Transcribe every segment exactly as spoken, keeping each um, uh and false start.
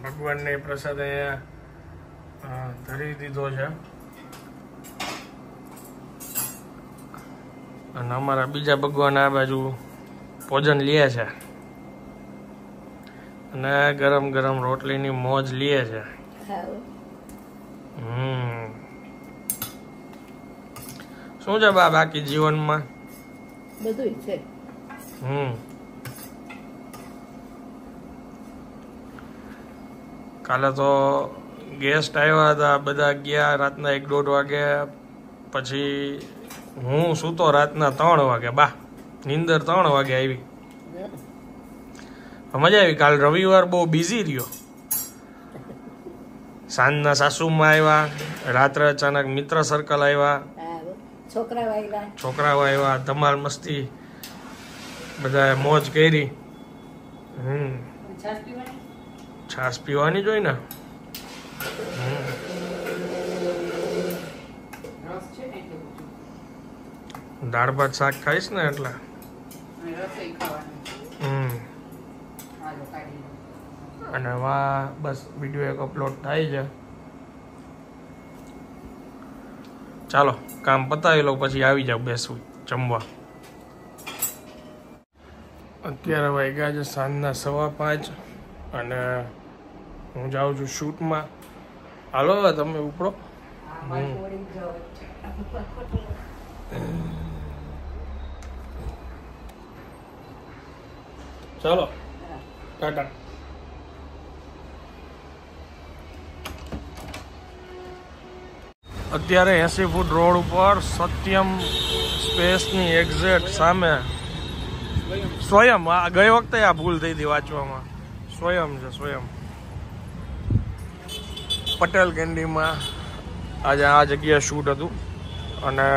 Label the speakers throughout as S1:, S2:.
S1: ભગવાનને પ્રસાદ અહીંયા ધરી દીધો છે અને અમારા બીજા ભગવાન આ બાજુ ભોજન લે છે અને ગરમ ગરમ રોટલીની મોજ લે છે. હમ શું છે બા બાકી જીવનમાં?
S2: બધું છે.
S1: હમ કાલે તો ગેસ્ટ આવ્યા હતા, બધા ગયા રાતના એક દોઢ વાગે, પછી હું સૂતો રાતના ત્રણ વાગે. બા નીંદર ત્રણ વાગે આવી. મજા આવી. કાલ રવિવાર બહુ બિઝી રહ્યો. સાંજના સાસુમાં આવ્યા, રાત્રે અચાનક મિત્ર સર્કલ આવ્યા,
S2: છોકરાઓ આવ્યા
S1: છોકરાઓ આવ્યા, ધમાલ મસ્તી, બધા મોજ કરી. હમ છાશ પીવાની જોઈ ને. દાળ ભાત શાક ખાઈશ ને એટલે. હમ અને વા બસ વિડીયો એક અપલોડ થાય છે. ચાલો કામ પતાવી લો પછી આવી જાવ બેસવું જમવા. અત્યારે વાગ્યા છે સાંજના સવા પાંચ અને હું જાઉં છું શૂટમાં. હાલો તમે ઉપડો. ચાલો ટાટા. અત્યારે એસી ફૂટ રોડ ઉપર સત્યમ સ્પેસની એક્ઝેક્ટ સામે સ્વયં, આ ગઈ વખતે આ ભૂલ થઈ હતી વાંચવામાં, સ્વયં છે સ્વયં. પટેલ કેન્ડીમાં આજે આ જગ્યાએ શૂટ હતું અને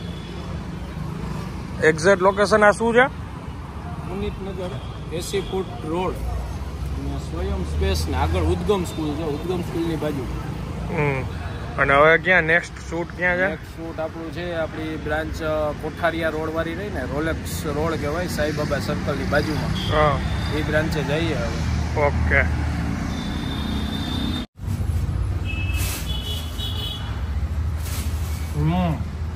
S1: એક્ઝેક્ટ લોકેશન આ શું છે?
S3: પુનિતનગર એસી ફૂટ રોડ, સ્વયં સ્પેસ ને આગળ ઉદ્ગમ સ્કૂલ છે, ઉદ્ગમ સ્કૂલની બાજુ.
S1: હમ અને હવે ક્યાં નેક્સ્ટ શૂટ ક્યાં છે?
S3: નેક્સ્ટ શૂટ આપણું છે આપણી બ્રાન્ચ કોઠારિયા રોડ વાળી રહી ને, રોલેક્સ રોડ કહેવાય, સાઈબાબા સર્કલની બાજુમાં.
S1: હા
S3: એ બ્રાન્ચે જઈએ હવે.
S1: ઓકે. હમ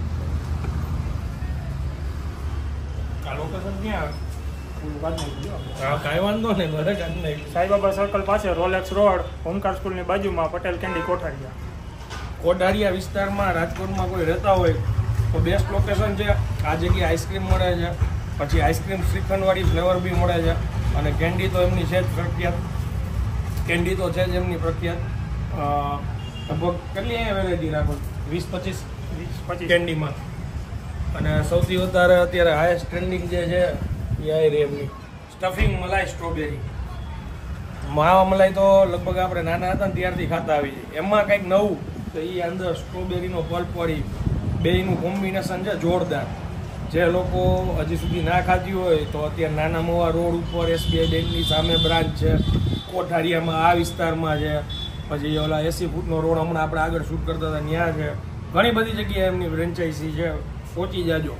S1: આ લોકેશન ક્યાં? હા કાંઈ વાંધો નહીં, ભલે કાંઈ નહીં.
S4: સાઈબાબા સર્કલ પાસે રોલેક્સ રોડ, ઓમકાર સ્કૂલની બાજુમાં, પટેલ કેન્ડી કોઠારિયા.
S1: કોઠારિયા વિસ્તારમાં રાજકોટમાં કોઈ રહેતા હોય તો બેસ્ટ લોકેશન છે. આ જગ્યાએ આઈસ્ક્રીમ મળે છે, પછી આઈસ્ક્રીમ શ્રીખંડવાળી ફ્લેવર બી મળે છે અને કેન્ડી તો એમની છે જ પ્રખ્યાત. કેન્ડી તો છે જ એમની પ્રખ્યાત. લગભગ કેટલી અહીંયા વેરાયટી રાખો? વીસ પચીસ
S4: વીસ પચીસ
S1: કેન્ડીમાં. અને સૌથી વધારે અત્યારે હાઈએસ્ટ ટ્રેન્ડિંગ જે છે એ આ રહી એમની સ્ટફિંગ મલાઈ સ્ટ્રોબેરી. માવા મલાઈ તો લગભગ આપણે નાના હતા ને ત્યારથી ખાતા આવી છે. એમાં કંઈક નવું તો એ અંદર સ્ટ્રોબેરીનો પલ્પવાળી બેયનું કોમ્બિનેશન છે જોરદાર. જે લોકો હજી સુધી ના ખાધી હોય તો અત્યારે નાના મોવા રોડ ઉપર એસબીઆઈ બેંકની સામે બ્રાન્ચ છે, કોઠારિયામાં આ વિસ્તારમાં છે, પછી ઓલા એસી ફૂટનો રોડ હમણાં આપણે આગળ શૂટ કરતા હતા ત્યાં છે. ઘણી બધી જગ્યાએ એમની ફ્રેન્ચાઇઝી છે, પહોંચી જાજો.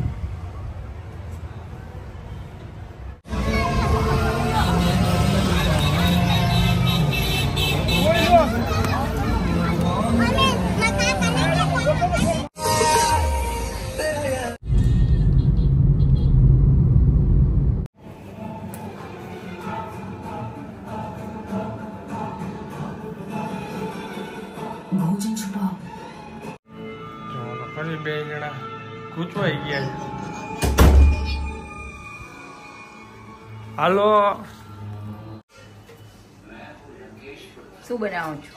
S1: ફરી બે જણા ગૂંચવાઈ ગયા છે. હાલો
S2: શું બનાવો છો?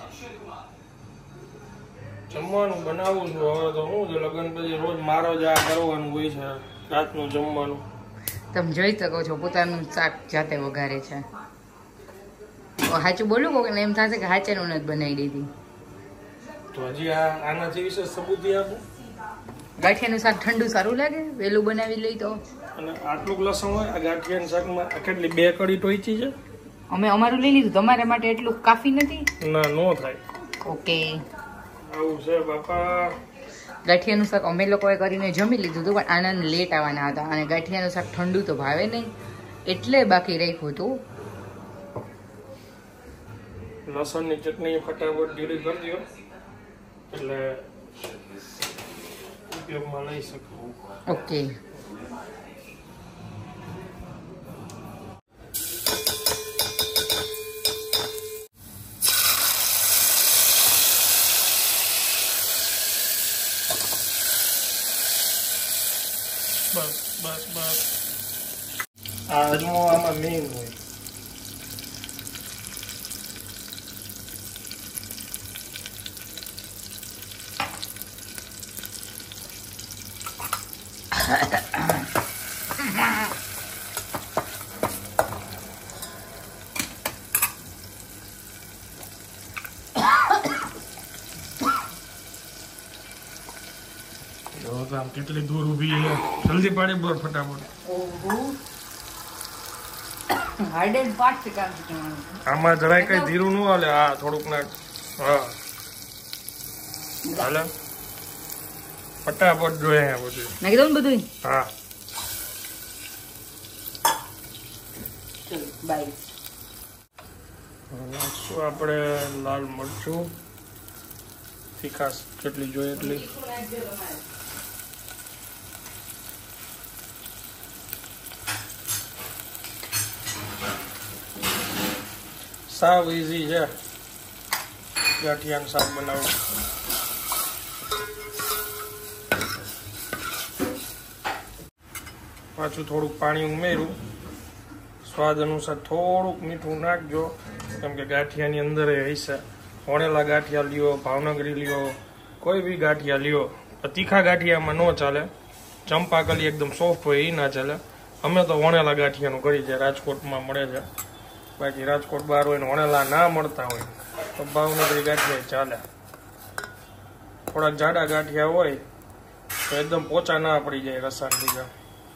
S1: જમવાનું બનાવું છું. હવે તો શું છે લગ્ન પછી રોજ મારો જ આ કરવાનું હોય છે રાતનું જમવાનું.
S2: તમે જોઈ શકો છો પોતાનું શાક જાતે વઘારે છે. સાચું બોલું કોક એમ થશે કે હાચેનું નથી બનાવી દીધી.
S1: તો હજી આ આનાથી વિશે સબૂતી આપું.
S2: ગાંઠિયાનું શાક ઠંડુ સારું લાગે? વહેલું બનાવી લઈ તો.
S1: અને આટલું લસણ હોય આ ગાંઠિયાના શાકમાં કેટલી બે કડી ટોઈચી છે.
S2: અમે અમારું લઈ લીધું, તમારા માટે એટલું કાફી નથી?
S1: ના નો થાય.
S2: ઓકે
S1: આવું છે બાપા.
S2: ગાંઠિયાનું શાક અમે લોકોએ કરીને જમી લીધું હતું, પણ આનંદ લેટ આવવાના હતા અને ગાંઠિયાનું શાક ઠંડુ તો ભાવે નહીં એટલે બાકી રાખ્યું હતું.
S1: લસણની ચટણી ફટાફટ રેડી કરી દો એટલે ઉપયોગમાં લઈ શકું.
S2: ઓકે.
S1: બસ બસ બસ આ અજમો આમાં મેઇન હોય. આમ કેટલી દૂર ઊભી છે, જલ્દી પાડી બોલ ફટાફટ.
S2: હાર્ડ એન્ડ ફાસ્ટ કામ કરવાનું.
S1: આમાં જરાય કઈ ધીરું ન હાલે. હા થોડુંક નાખ. હા હાલે ફટાફટ જોઈએ બધું.
S2: નાખી દઉં ને બધું?
S1: હા
S2: બાય.
S1: નાખશું આપણે લાલ મરચું, તીખાશ જેટલી જોઈએ એટલી. સાવ ઈઝી છે ગાંઠિયાનું શાક બનાવવું. પાછું થોડુંક પાણી ઉમેર્યું, સ્વાદ અનુસાર થોડુંક મીઠું નાખજો, કેમ કે ગાંઠિયાની અંદર હશે. વણેલા ગાંઠિયા લ્યો, ભાવનગરી લ્યો, કોઈ બી ગાંઠિયા લ્યો, તીખા ગાંઠિયામાં ન ચાલે. ચંપાકલી એકદમ સોફ્ટ હોય એ ના ચાલે. અમે તો વણેલા ગાંઠિયાનું કરી છે, રાજકોટમાં મળે છે. બાકી રાજકોટ બહાર હોય ને વણેલા ના મળતા હોય તો ભાવનગરી ગાંઠિયા ચાલે. થોડાક જાડા ગાંઠિયા હોય તો એકદમ પોચા ના પડી જાય રસાન બીજા.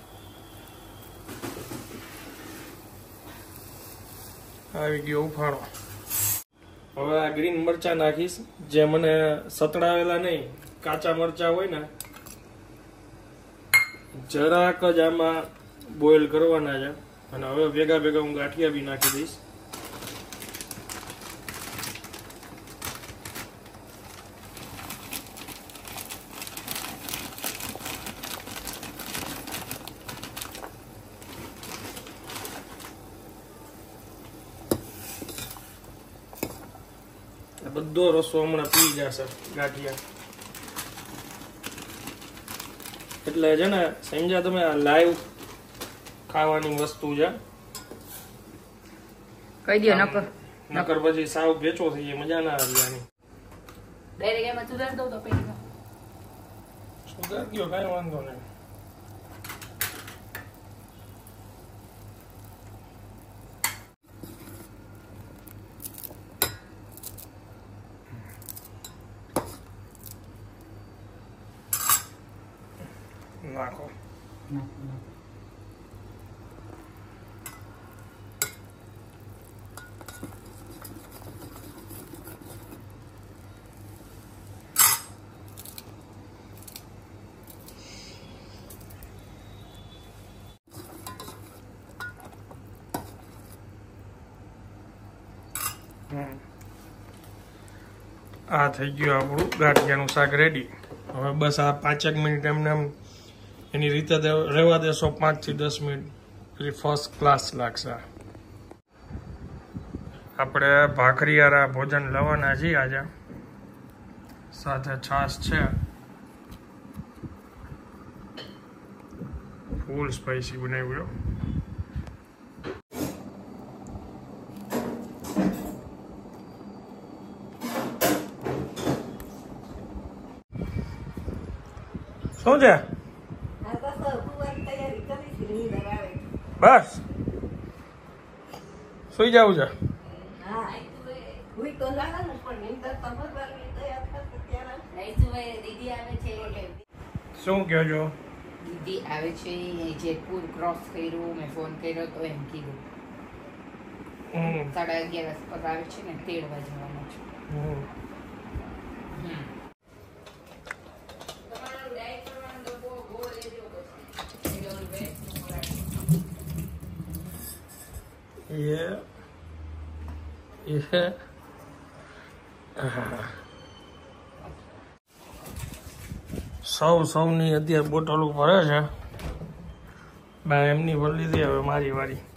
S1: આવી ગયો ઉફાણો. હવે આ ગ્રીન મરચા નાખીશ, જે મને સતડાવેલા નહીં, કાચા મરચા હોય ને જરાક જ આમાં બોઇલ કરવાના છે. અને હવે ભેગા ભેગા હું ગાંઠિયા બી નાખી દઈશ. બધો રસો હમણાં પી જશે ગાંઠિયા. એટલે છે ને સમજ્યા તમે, આ લાઈવ ખાવાની વસ્તુ છે.
S2: કહી દો નકર
S1: નકર પછી સાવ ભેચો થઈ જાય, મજા ના આવી આની.
S2: ડાયરેક્ટ એમાં સુધાર દઉં તો પેલી
S1: સુધાર ગયો, કઈ વાંધો નહીં. નાખો. આ થઈ ગયું આપણું ગાંઠિયાનું શાક રેડી. હવે બસ આ પાંચેક મિનિટ એમને એમ એની રીતે રહેવા દેશો, પાંચ થી દસ મિનિટ, પછી ફર્સ્ટ ક્લાસ લાગશે. આપણે ભાખરીયારા ભોજન લેવાના છીએ આજે. સાથે છાશ છે, ફૂલ સ્પાઈસી બનાવ્યું. શું છે? બસ સુઈ જવું છે. શું કહો છો?
S2: દીદી આવે છે, જેતપુર ક્રોસ કર્યું, મેં ફોન કર્યો તો એમ કીધું સાડા અગિયાર આસપાસ આવે છે ને, તેડવા જવાનો છે.
S1: ये ये સૌ સૌની અત્યારે બોટલો ભરે છે. મેં એમની ભરી લીધી, હવે મારી વારી.